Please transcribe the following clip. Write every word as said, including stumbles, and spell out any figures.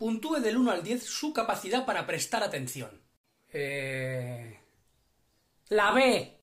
Puntúe del uno al diez su capacidad para prestar atención. Eh... La B.